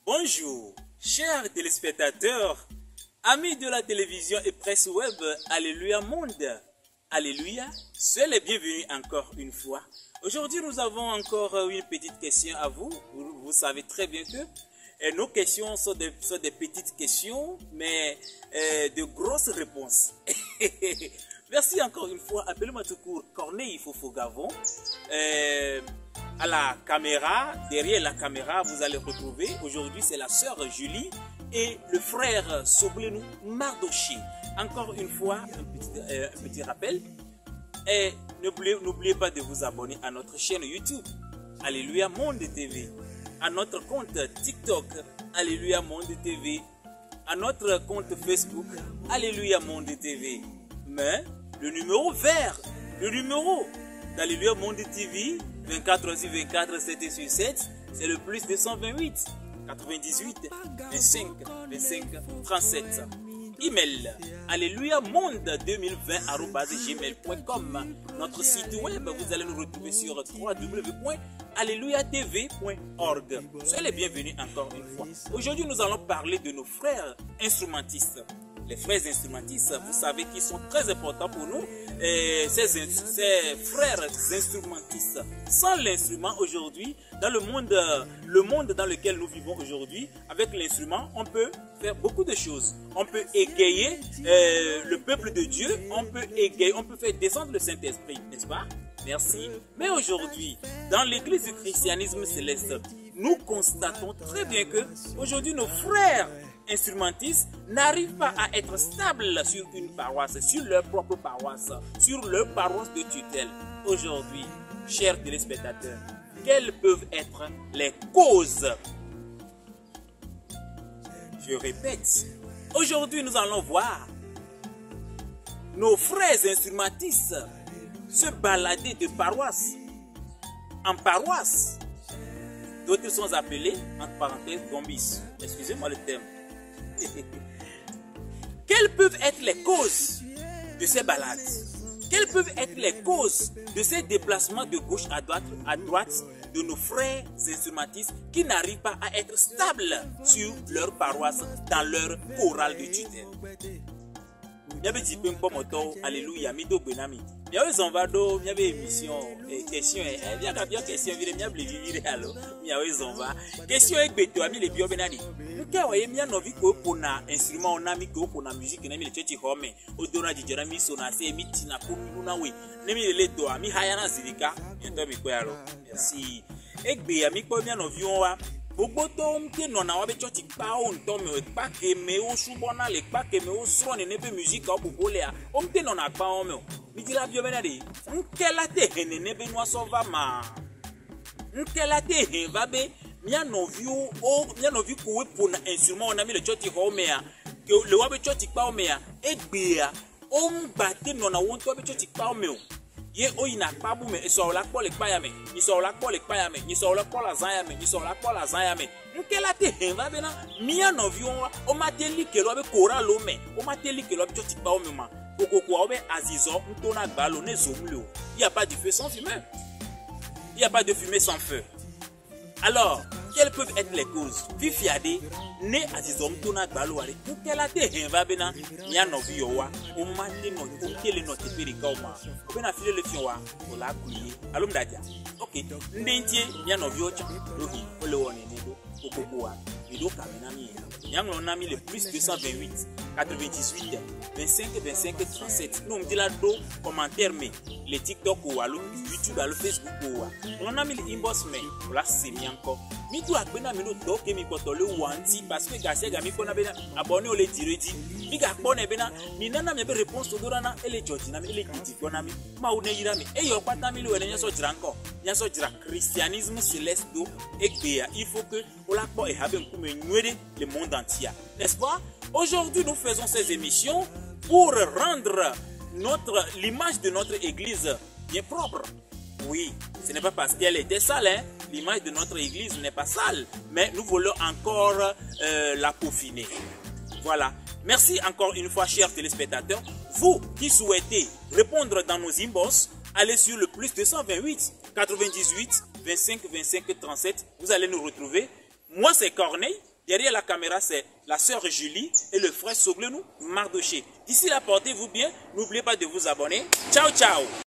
Bonjour, chers téléspectateurs, amis de la télévision et presse web, Alléluia Monde. Alléluia, soyez les bienvenus encore une fois. Aujourd'hui, nous avons encore une petite question à vous. Vous savez très bien que nos questions sont des petites questions, mais de grosses réponses. Merci encore une fois. Appelez-moi tout court Corneille Fofo-Gavon. À la caméra, derrière la caméra, vous allez retrouver, aujourd'hui c'est la sœur Julie et le frère Soblenou Mardoché. Encore une fois, un petit rappel. Et n'oubliez pas de vous abonner à notre chaîne YouTube, Alléluia Monde TV, à notre compte TikTok, Alléluia Monde TV, à notre compte Facebook, Alléluia Monde TV. Mais le numéro vert, le numéro d'Alléluia Monde TV, 24/24, 7/7, c'est le plus 228 98 25 25 37. Email alléluia-monde2020@gmail.com. Notre site web, vous allez nous retrouver sur www.alleluiatv.org. Soyez les bienvenus encore une fois. Aujourd'hui, nous allons parler de nos frères instrumentistes. Les frères instrumentistes, vous savez qu'ils sont très importants pour nous. Ces frères instrumentistes, sans l'instrument aujourd'hui, dans le monde dans lequel nous vivons aujourd'hui, avec l'instrument, on peut faire beaucoup de choses. On peut égayer le peuple de Dieu, on peut faire descendre le Saint-Esprit, n'est-ce pas? Merci. Mais aujourd'hui, dans l'église du christianisme céleste, nous constatons très bien que aujourd'hui nos frères instrumentistes n'arrivent pas à être stables sur une paroisse, sur leur propre paroisse, sur leur paroisse de tutelle. Aujourd'hui, chers téléspectateurs, quelles peuvent être les causes? Je répète, aujourd'hui nous allons voir nos frères instrumentistes se balader de paroisse en paroisse. D'autres sont appelés, entre parenthèses, gombis. Excusez-moi le terme. Quelles peuvent être les causes de ces balades? Quelles peuvent être les causes de ces déplacements de gauche à droite de nos frères instrumentistes qui n'arrivent pas à être stables sur leur paroisse, dans leur chorale de tutelle? Alléluia, mido benami. Miawe zonvado, miawe émission, question, bien question, miawe zonva. Question est beto, ami le bio benani. Muka waye mia novi ko pona instrument onami ko pona musique nami le chechi home. Odora jijera mi sona se mi tina ko na we. Nemi le do ami hayana zilika. Yento mi ko yalo. Merci. Egbe ami ko mia novi onwa. Gbogbo tó ń ké nọ̀nà wa bẹ chọ́ọ̀chì pa ó ń tọ́ mi ò pa kèmé ó ṣùgbọ́n náà lè pa kèmé ó sọ̀rọ̀ ní nébé musique ọ̀ bùkún lẹ́yà ó ń ké nọ̀nà pa ọ́ mi ò nídìí bí ọbẹ̀ náà dé ń kẹ́ láti hẹ̀n ní nébé ní wọ́n sọ va mà ń kẹ́ láti hẹ̀n va bẹ́ mianovi kowe pona instrument ọ̀nà mi lè chọ́ọ̀chì họ́ mi à lè wa bẹ chọ́ọ̀chì pa ọ́ mi à égbè à ó ń gbà té nọ̀nà wọ́n tó bẹ chọ́ọ̀chì pa ọ́ mi ò ye oyina kpabu me isola kpɔ le kpaya me isola kpɔ le kpaya me isola kpɔ la zaya me isola kpɔ la zaya me nkela te hen va bena mia noviwo wa o ma te li kelo be kora lo me o ma te li kelo be toti pa o me ma kokoko o be azizo ntona gbalo ne zomule o il y a pas de feu sans fumée, il y a pas de fumée sans feu. Alors quelles peuvent être les causes? Vifiade ne azizo ntona gbalo ale nkela te hen va bena mia noviwo wa o ma te no o kele no te pere ka o ma o bena file le fiwa o la kuyi alum dadia. OK, ndintie mia novio cha logi o le woni ne do kokoko wa ido kamena mi yango na mi le plus 228 98 25 25 37. Nous me dit là do commentaire mais les TikTok ou alors YouTube alors Facebook ou on a mis le inbox mais là c'est mi encore mi tout akpena mi no do ke mi kotole wanti parce que gase ga mi kona bena abonné o le diredi mi ga kpone bena mi nana mi be réponse to dorana ele george na mi ele kiti kona mi ma o ne yira mi e yo pata mi le wele nyaso jira encore nyaso jira christianisme céleste do ekbea. Il faut que o la kpo e habe nkume nwede le monde entier, n'est-ce pas? Aujourd'hui, nous faisons ces émissions pour rendre l'image de notre église bien propre. Oui, ce n'est pas parce qu'elle était sale, hein? L'image de notre église n'est pas sale, mais nous voulons encore la peaufiner. Voilà. Merci encore une fois, chers téléspectateurs. Vous qui souhaitez répondre dans nos inbox, allez sur le plus 228 98 25 25 37. Vous allez nous retrouver. Moi, c'est Corneille Derrière la caméra, c'est la sœur Julie et le frère Soglenou Mardoché. D'ici là, portez-vous bien. N'oubliez pas de vous abonner. Ciao, ciao.